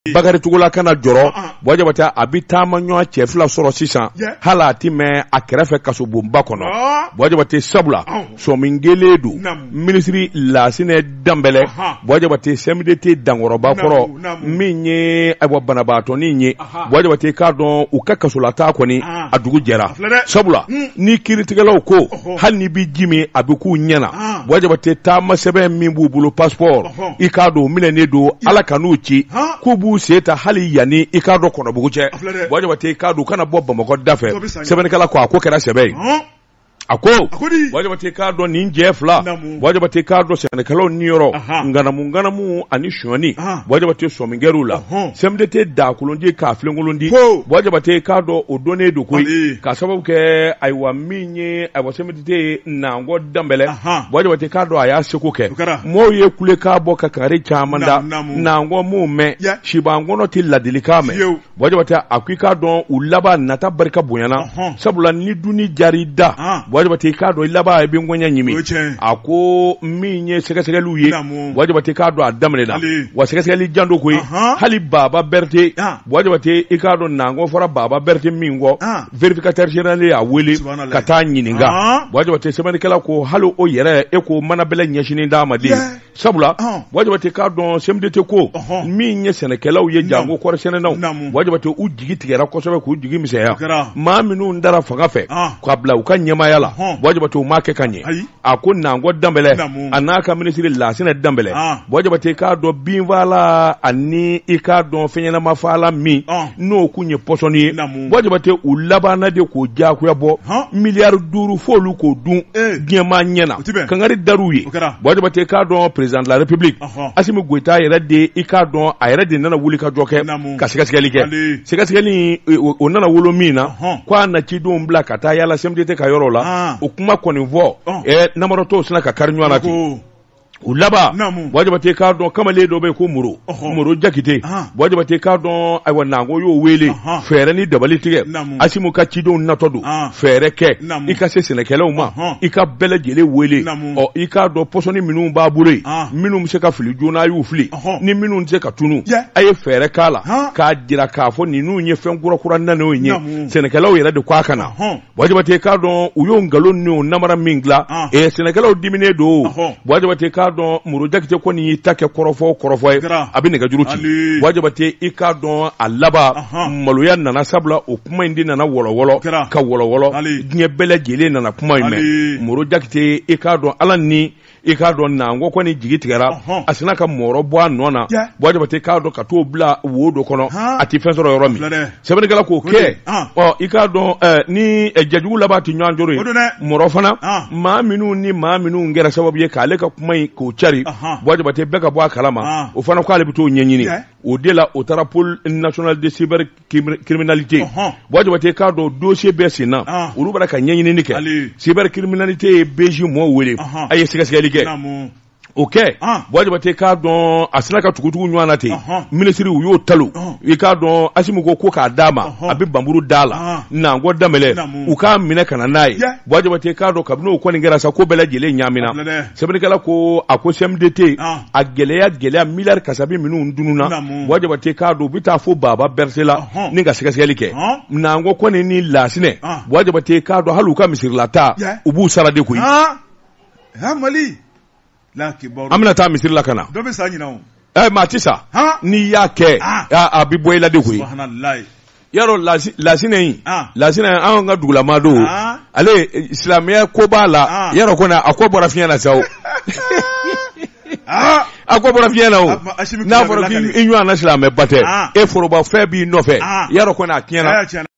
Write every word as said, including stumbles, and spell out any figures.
Bakari Tugula kana joro boje bata abita manyo chefla soro sisan hala time akrefe kasubumba kono boje bata sabula so mingeledu ministry la sine dambele boje bata semdete dangoroba koro minye abwana bato ninye boje bata kado ukakasulata koni adugu jera sabula ni kiritigala ko hal ni bi jimi abiku nyana boje bata tama sebe mimbu bulu passport ikado milenedo ala kanuchi kubu seta hali yani ikado kono buguche boje bate ikado kana bobba mako dafe sebe kala ko akokera sebe ako boje bate ikado ninje fla boje bate ikado sene kala nioro ngana mu ngana mu anishoni boje bate so mingerula semdete da kulondi ka flengolondi boje bate ikado odone do koi ka sababu ke aiwa minye aiwa semdete na ngo dambele boje bate ikado aya sekuke mo ye kule ka boka kare chamanda na ngo mu me shibango no til ladilikame boje bate akwika don ulaba nata barka bonyana sabula ni duni jarida boje bate ikado ilaba ebe ngonya nyimi ako minye sekeseke luye boje bate ikado adamle da wa sekeseke li jando ko hali baba berte boje bate ikado nango fora baba berte mingo verificateur général ya wele kata nyininga boje bate semani kala ko halo o yere eko mana bele nyeshini ndama de sabula boje bate ikado semdete ko minye senekela uye jango ko sene naw boje bate u jigi tigera ko sobe ko jigi miseya ma minu ndara faga fe ko abla u kan nyama yala boje bate u make kanye akun nango dambele anaka ministry la sene dambele boje bate ikado binvala ani ikado fenyana mafala mi no kunye posoni boje bate u labana de ko jaku yabo milliard duru folu ko dun giema nyena kangari daruye boje bate ikado president de la république asimi goita yere de ikado ayere de nana wuli ka joke ka sikasigali ke sikasigali onana wolo mina kwa na chidum black ata yala semdete ka yorola okuma konivo e namaro to sina ka karnywana ti ulaba boje bate kado kama le do be ko muro muro jakite boje bate kado ay wanango yo wele fere ni dabali tige asimu ka chido na todo fere ke ika se senekele uma ika bele jele wele o ika do posoni minu ba bure minu mse ka fili jona yu fili ni minu nse ka tunu ay fere kala ka jira ka fo ni nu nye fenguro kura nana onye senekele o yere de kwa kana boje bate kado uyo ngalo ni namara mingla e senekele o dimine do boje bate don muru jakite ko ni take korofo korofo abin ga juruti wajibate ikadon alaba maluya nana sabla o kuma indi nana wolo wolo ka wolo wolo nye bele jele nana kuma ime muru jakite ikadon alani ikadon na ngo ko ni jigitigara asina ka moro bo anona wajibate ikadon ka to bla wodo kono ati fensoro yoromi sebene gala ko ke o ikadon ni ejaju labati nyanjoro moro fana ma minu ni ma minu ngera sababu ye kale ka kuma ko chari boje bate beka bo kalama o fana ko alebito nyenyini o de la autorapol national de cyber criminalité boje bate ka do dossier besina o rubara ka nyenyini nike cyber criminalité beji mo wele aye sigasigeli ke okay boje bate ka don asinaka tukutuku nywana te ministry uyo talo e ka don asimu ko ko ka dama abi bamburu dala na ngo damele uka mine kana nai boje bate ka do kabno ko ngera sa ko bela jele nyamina sebeni kala ko akosem dete ageleya geleya milliard kasabi minu ndununa boje bate ka do bita fo baba bersela ninga sigasigeli ke na ngo ko ni lasine boje bate ka do haluka misirlata ubu sarade ko ha mali amina ta misiri la kana do be sa nyina o eh matisa ni yake ya abiboy la de ko subhanallah yaro lasine yi lasine an ga dugula mado ale islamiya ko bala yaro kona akobora fiya na sawo ah akobora fiya na o na foro ki inyu ana islam e bate e foro ba fe bi no fe yaro kona kiena